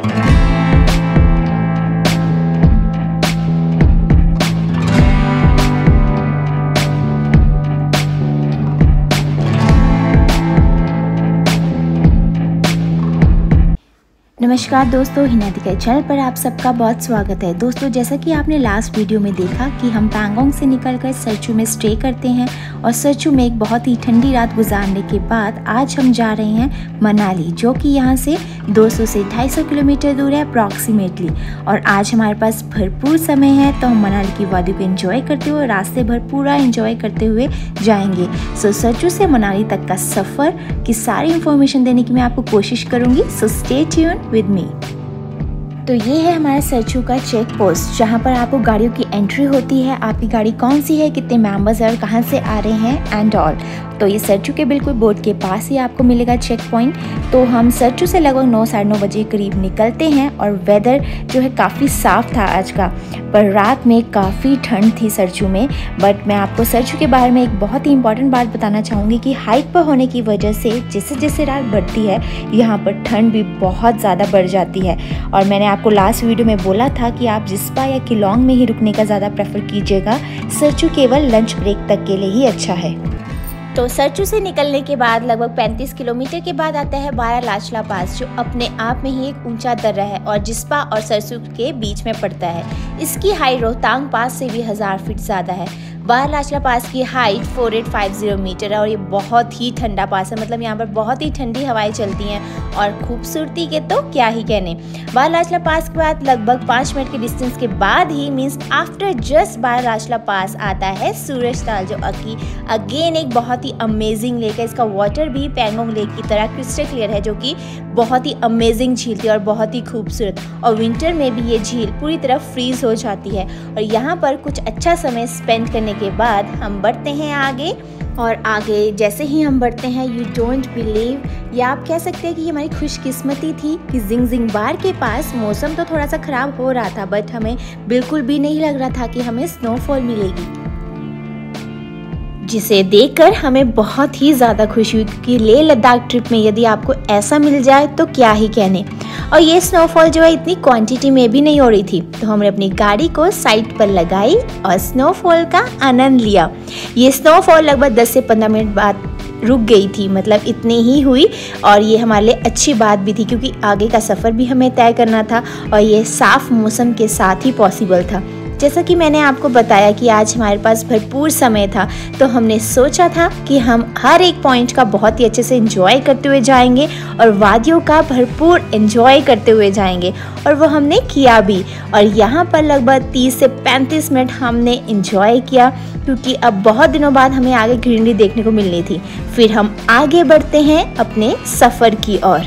नमस्कार दोस्तों, हिनादिका चैनल पर आप सबका बहुत स्वागत है। दोस्तों, जैसा कि आपने लास्ट वीडियो में देखा कि हम पैंगोंग से निकलकर सरचू में स्टे करते हैं और सरचू में एक बहुत ही ठंडी रात गुजारने के बाद आज हम जा रहे हैं मनाली, जो कि यहाँ से 200 से 250 किलोमीटर दूर है अप्रॉक्सीमेटली। और आज हमारे पास भरपूर समय है, तो हम मनाली की वादी को एंजॉय करते हुए रास्ते भर पूरा एंजॉय करते हुए जाएंगे। सो सरचू से मनाली तक का सफ़र की सारी इन्फॉर्मेशन देने की मैं आपको कोशिश करूँगी। So stay tuned with me. तो ये है हमारा सरचू का चेक पोस्ट, जहाँ पर आपको गाड़ियों की एंट्री होती है, आपकी गाड़ी कौन सी है, कितने मेंबर्स हैं और कहाँ से आ रहे हैं एंड ऑल। तो ये सरचू के बिल्कुल बोर्ड के पास ही आपको मिलेगा चेक पॉइंट। तो हम सरचू से लगभग 9 साढ़े 9 बजे करीब निकलते हैं और वेदर जो है काफ़ी साफ़ था आज का, पर रात में काफ़ी ठंड थी सरचू में। बट मैं आपको सरचू के बारे में एक बहुत ही इंपॉर्टेंट बात बताना चाहूँगी कि हाइट पर होने की वजह से जैसे जैसे रात बढ़ती है यहाँ पर ठंड भी बहुत ज़्यादा बढ़ जाती है। और मैंने आपको लास्ट वीडियो में बोला था कि आप जिस्पा या किलोंग में ही रुकने का ज़्यादा प्रेफर कीजिएगा। सरचू केवल लंच ब्रेक तक के लिए ही अच्छा है। तो सरचू से निकलने के बाद लगभग 35 किलोमीटर के बाद आता है बारालाचला पास, जो अपने आप में ही एक ऊंचा दर्रा है और जिस्पा और सरचू के बीच में पड़ता है। इसकी हाइट रोहतांग पास से भी 1000 फीट ज़्यादा है। बारालाचला पास की हाइट 4850 मीटर है और ये बहुत ही ठंडा पास है, मतलब यहाँ पर बहुत ही ठंडी हवाएं चलती हैं और खूबसूरती के तो क्या ही कहने। बारालाचला पास के बाद लगभग 5 मिनट के डिस्टेंस के बाद ही means after just Baralacha La pass आता है सूरजताल, जो अगेन एक बहुत ही अमेजिंग लेक है। इसका वाटर भी पैंगोंग लेक की तरह क्रिस्टल क्लियर है, जो कि बहुत ही अमेजिंग झील थी और बहुत ही खूबसूरत। और विंटर में भी ये झील पूरी तरह फ्रीज हो जाती है। और यहाँ पर कुछ अच्छा समय स्पेंड करने के बाद हम बढ़ते हैं आगे। और आगे जैसे ही हम बढ़ते हैं, यू डोंट बिलीव, या आप कह सकते हैं कि ये हमारी खुशकिस्मती थी कि जिंगजिंग बार के पास मौसम तो थोड़ा सा ख़राब हो रहा था, बट हमें बिल्कुल भी नहीं लग रहा था कि हमें स्नोफॉल मिलेगी, जिसे देखकर हमें बहुत ही ज़्यादा खुशी हुई कि लेह लद्दाख ट्रिप में यदि आपको ऐसा मिल जाए तो क्या ही कहने। और ये स्नोफॉल जो है इतनी क्वांटिटी में भी नहीं हो रही थी, तो हमने अपनी गाड़ी को साइड पर लगाई और स्नोफॉल का आनंद लिया। ये स्नोफॉल लगभग 10 से 15 मिनट बाद रुक गई थी, मतलब इतनी ही हुई। और ये हमारे लिए अच्छी बात भी थी क्योंकि आगे का सफ़र भी हमें तय करना था और ये साफ़ मौसम के साथ ही पॉसिबल था। जैसा कि मैंने आपको बताया कि आज हमारे पास भरपूर समय था, तो हमने सोचा था कि हम हर एक पॉइंट का बहुत ही अच्छे से एंजॉय करते हुए जाएंगे और वादियों का भरपूर एंजॉय करते हुए जाएंगे, और वो हमने किया भी। और यहाँ पर लगभग 30 से 35 मिनट हमने एंजॉय किया, क्योंकि अब बहुत दिनों बाद हमें आगे ग्रीनरी देखने को मिलनी थी। फिर हम आगे बढ़ते हैं अपने सफ़र की ओर।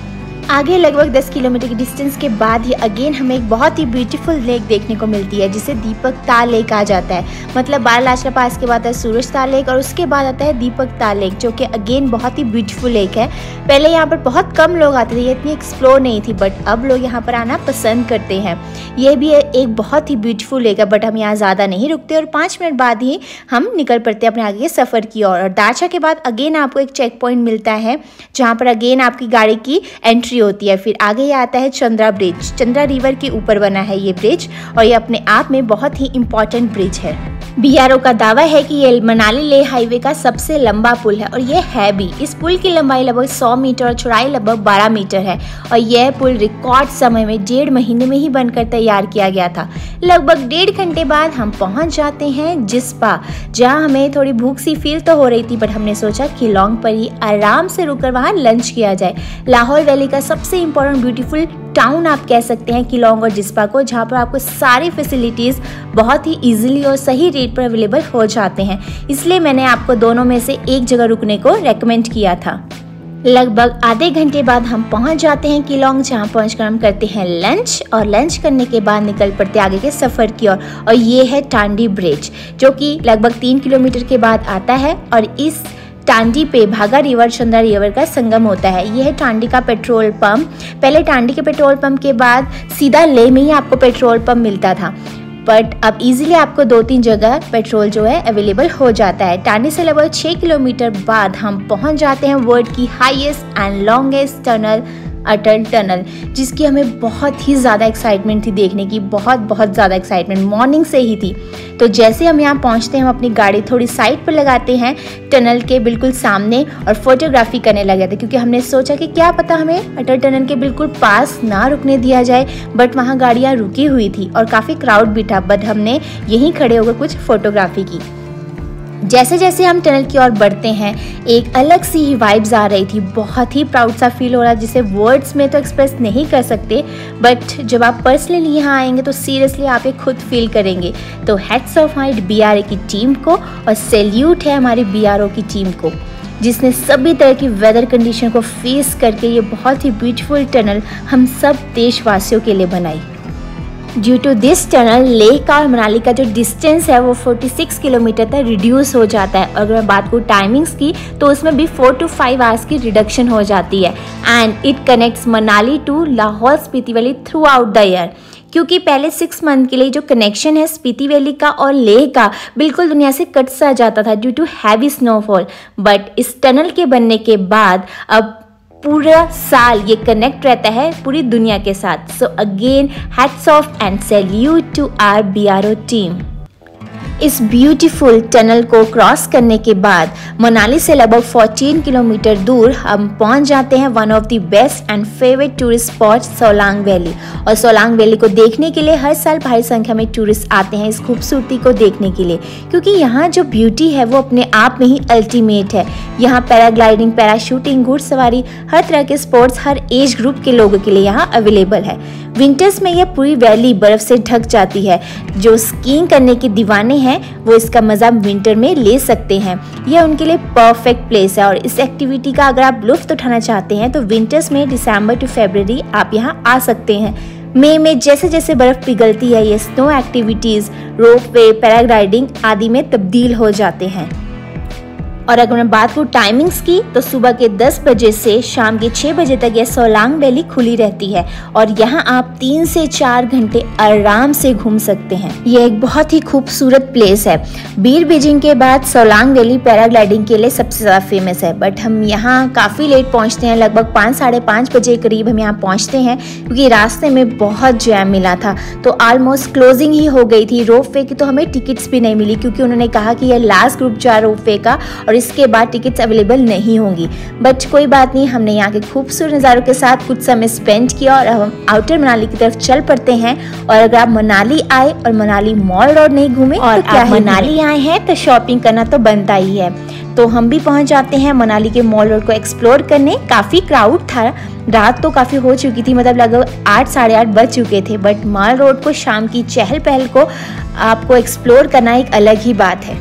आगे लगभग 10 किलोमीटर की डिस्टेंस के बाद ही अगेन हमें एक बहुत ही ब्यूटीफुल लेक देखने को मिलती है, जिसे दीपक ताल लेक कहा जाता है। मतलब बारालाचला पास के बाद है सूरजताल लेक और उसके बाद आता है दीपक ताल लेक, जो कि अगेन बहुत ही ब्यूटीफुल लेक है। पहले यहाँ पर बहुत कम लोग आते थे, ये इतनी एक्सप्लोर नहीं थी, बट अब लोग यहाँ पर आना पसंद करते हैं। ये भी एक बहुत ही ब्यूटीफुल लेक है, बट हम यहाँ ज़्यादा नहीं रुकते और 5 मिनट बाद ही हम निकल पड़ते हैं अपने आगे के सफ़र की ओर। और दारचा के बाद अगेन आपको एक चेक पॉइंट मिलता है, जहाँ पर अगेन आपकी गाड़ी की एंट्री होती है। फिर आगे ये आता है चंद्रा ब्रिज। चंद्रा रिवर के ऊपर बना है ये ब्रिज और ये अपने आप में बहुत ही इम्पोर्टेंट ब्रिज है। बीआरओ का दावा है कि ये मनाली लेह हाईवे का सबसे लंबा पुल है और ये है भी। इस पुल की लंबाई लगभग 100 मीटर और चौड़ाई लगभग 12 मीटर है और यह पुल रिकॉर्ड समय में 1.5 महीने में ही बनकर तैयार किया गया था। लगभग 1.5 घंटे बाद हम पहुंच जाते हैं जिस्पा, जहां हमें थोड़ी भूख सी फील तो हो रही थी, बट हमने सोचा किलोंग पर ही आराम से रुककर वहां लंच किया जाए। लाहौल वैली का सबसे इम्पोर्टेंट ब्यूटीफुल टाउन आप कह सकते हैं किलोंग और जिस्पा को, जहाँ पर आपको सारी फैसिलिटीज़ बहुत ही इजीली और सही रेट पर अवेलेबल हो जाते हैं। इसलिए मैंने आपको दोनों में से एक जगह रुकने को रेकमेंड किया था। लगभग आधे घंटे बाद हम पहुंच जाते हैं किलोंग, जहां पहुंचकर हम करते हैं लंच और लंच करने के बाद निकल पड़ते आगे के सफ़र की ओर। और ये है टांडी ब्रिज, जो कि लगभग 3 किलोमीटर के बाद आता है और इस टांडी पे भागा रिवर चंद्रा रिवर का संगम होता है। यह है टांडी का पेट्रोल पंप। पहले टांडी के पेट्रोल पंप के बाद सीधा लेह में ही आपको पेट्रोल पंप मिलता था, बट अब इजीली आपको 2-3 जगह पेट्रोल जो है अवेलेबल हो जाता है। टांडी से लगभग 6 किलोमीटर बाद हम पहुंच जाते हैं वर्ल्ड की highest and longest tunnel Atal tunnel, जिसकी हमें बहुत ही ज़्यादा एक्साइटमेंट थी देखने की, बहुत ज़्यादा एक्साइटमेंट मॉर्निंग से ही थी। तो जैसे हम यहाँ पहुँचते हैं, हम अपनी गाड़ी थोड़ी साइड पर लगाते हैं टनल के बिल्कुल सामने और फोटोग्राफी करने लगे थे, क्योंकि हमने सोचा कि क्या पता हमें अटल टनल के बिल्कुल पास ना रुकने दिया जाए। बट वहाँ गाड़ियाँ रुकी हुई थी और काफ़ी क्राउड भी था, बट हमने यहीं खड़े होकर कुछ फोटोग्राफी की। जैसे जैसे हम टनल की ओर बढ़ते हैं, एक अलग सी ही वाइब्स आ रही थी, बहुत ही प्राउड सा फील हो रहा है, जिसे वर्ड्स में तो एक्सप्रेस नहीं कर सकते, बट जब आप पर्सनली यहाँ आएंगे तो सीरियसली आप ये खुद फील करेंगे। तो हेड्स ऑफ हमारी BRA की टीम को और सैल्यूट है हमारी BRO की टीम को, जिसने सभी तरह की वेदर कंडीशन को फेस करके ये बहुत ही ब्यूटीफुल टनल हम सब देशवासियों के लिए बनाई। Due to this tunnel Leh का और मनाली का जो डिस्टेंस है वो 46 किलोमीटर तक रिड्यूस हो जाता है। और अगर मैं बात करूँ टाइमिंग्स की, तो उसमें भी 4 to 5 आवर्स की रिडक्शन हो जाती है। And it connects Manali to Lahaul Spiti valley throughout the year, क्योंकि पहले 6 मंथ के लिए जो कनेक्शन है स्पीति वैली का और लेह का बिल्कुल दुनिया से कट सा जाता था due to heavy snowfall. But इस टनल के बनने के बाद अब पूरा साल ये कनेक्ट रहता है पूरी दुनिया के साथ। So again hats off and salute to our BRO team. इस ब्यूटीफुल टनल को क्रॉस करने के बाद मनाली से लगभग 14 किलोमीटर दूर हम पहुंच जाते हैं one of the best and favourite tourist spot Solang valley. और सोलांग वैली को देखने के लिए हर साल भारी संख्या में टूरिस्ट आते हैं इस खूबसूरती को देखने के लिए, क्योंकि यहाँ जो ब्यूटी है वो अपने आप में ही अल्टीमेट है। यहाँ पैराग्लाइडिंग, पैराशूटिंग, घुड़सवारी, हर तरह के स्पोर्ट्स हर एज ग्रुप के लोगों के लिए यहाँ अवेलेबल है। विंटर्स में यह पूरी वैली बर्फ से ढक जाती है। जो स्कीइंग करने के दीवाने हैं वो इसका मजा विंटर में ले सकते हैं। यह उनके लिए परफेक्ट प्लेस है। और इस एक्टिविटी का अगर आप लुत्फ उठाना चाहते हैं तो विंटर्स में दिसंबर टू फरवरी आप यहाँ आ सकते हैं। मई में जैसे जैसे बर्फ पिघलती है ये snow activities, rope way, paragliding आदि में तब्दील हो जाते हैं। और अगर मैं बात करूँ टाइमिंग्स की, तो सुबह के 10 बजे से शाम के 6 बजे तक यह सोलांग वैली खुली रहती है और यहाँ आप 3 से 4 घंटे आराम से घूम सकते हैं। यह एक बहुत ही खूबसूरत प्लेस है। बीर बीजिंग के बाद सोलांग वैली पैराग्लाइडिंग के लिए सबसे ज़्यादा फेमस है। बट हम यहाँ काफ़ी लेट पहुँचते हैं, लगभग 5 साढ़े 5 बजे करीब हम यहाँ पहुँचते हैं, क्योंकि रास्ते में बहुत जैम मिला था। तो ऑलमोस्ट क्लोजिंग ही हो गई थी। रोप वे की तो हमें टिकट्स भी नहीं मिली, क्योंकि उन्होंने कहा कि यह लास्ट ग्रुप जा रोप वे का और इसके बाद टिकट्स अवेलेबल नहीं होंगी। बट कोई बात नहीं, हमने यहाँ के खूबसूरत नज़ारों के साथ कुछ समय स्पेंड किया और अब हम आउटर मनाली की तरफ चल पड़ते हैं। और अगर आप मनाली आए और मनाली मॉल रोड नहीं घूमे और तो क्या मनाली आए हैं तो शॉपिंग करना तो बनता ही है। तो हम भी पहुंच जाते हैं मनाली के मॉल रोड को एक्सप्लोर करने। काफ़ी क्राउड था, रात तो काफ़ी हो चुकी थी, मतलब लगभग 8 साढ़े 8 बज चुके थे। बट मॉल रोड को शाम की चहल पहल को आपको एक्सप्लोर करना एक अलग ही बात है।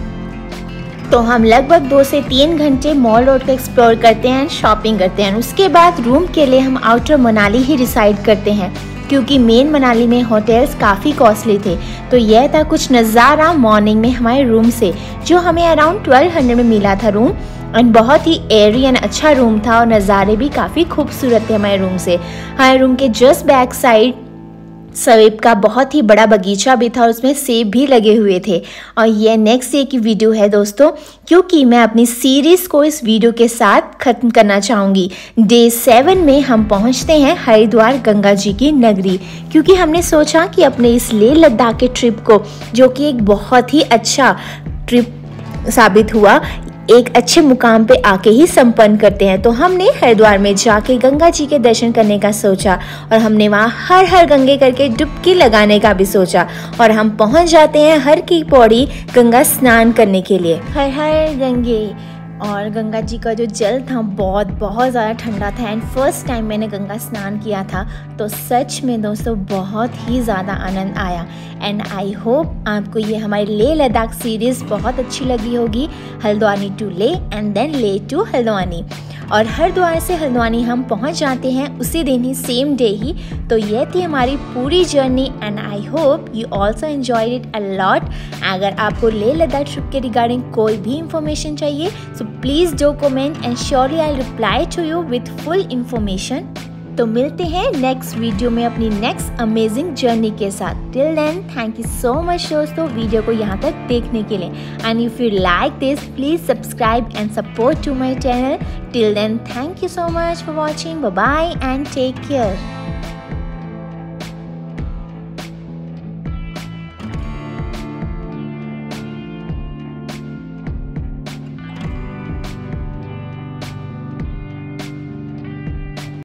तो हम लगभग 2 से 3 घंटे मॉल रोड को एक्सप्लोर करते हैं, शॉपिंग करते हैं। उसके बाद रूम के लिए हम आउटर मनाली ही डिसाइड करते हैं, क्योंकि मेन मनाली में होटल्स काफ़ी कॉस्टली थे। तो यह था कुछ नज़ारा मॉर्निंग में हमारे रूम से, जो हमें अराउंड 1200 में मिला था रूम। एंड बहुत ही एयरी एंड अच्छा रूम था और नज़ारे भी काफ़ी खूबसूरत थे हमारे रूम से। हमारे रूम के जस्ट बैक साइड सेब का बहुत ही बड़ा बगीचा भी था और उसमें सेब भी लगे हुए थे। और ये नेक्स्ट डे की वीडियो है दोस्तों, क्योंकि मैं अपनी सीरीज़ को इस वीडियो के साथ ख़त्म करना चाहूँगी। डे 7 में हम पहुँचते हैं हरिद्वार गंगा जी की नगरी, क्योंकि हमने सोचा कि अपने इस लेह लद्दाख के ट्रिप को, जो कि एक बहुत ही अच्छा ट्रिप साबित हुआ, एक अच्छे मुकाम पे आके ही संपन्न करते हैं। तो हमने हरिद्वार में जाके गंगा जी के दर्शन करने का सोचा और हमने वहाँ हर हर गंगे करके डुबकी लगाने का भी सोचा। और हम पहुँच जाते हैं हर की पौड़ी गंगा स्नान करने के लिए। हर हर गंगे, और गंगा जी का जो जल था बहुत ज़्यादा ठंडा था। एंड फर्स्ट टाइम मैंने गंगा स्नान किया था, तो सच में दोस्तों बहुत ही ज़्यादा आनंद आया। एंड आई होप आपको ये हमारी लेह लद्दाख सीरीज़ बहुत अच्छी लगी होगी। Haldwani to Leh and then Leh to Haldwani. और हरिद्वार से हल्द्वानी हम पहुंच जाते हैं उसी दिन ही, सेम डे ही। तो ये थी हमारी पूरी journey and I hope you also enjoyed it a lot. अगर आपको लेह लद्दाख ट्रिप के रिगार्डिंग कोई भी इंफॉर्मेशन चाहिए, so please do comment and surely I reply to you with full information. तो मिलते हैं नेक्स्ट वीडियो में अपनी नेक्स्ट अमेजिंग जर्नी के साथ। Till then thank you so much दोस्तों वीडियो को यहाँ तक देखने के लिए। And if you like this please subscribe and support to my channel. Till then thank you so much for watching. Bye bye and take care.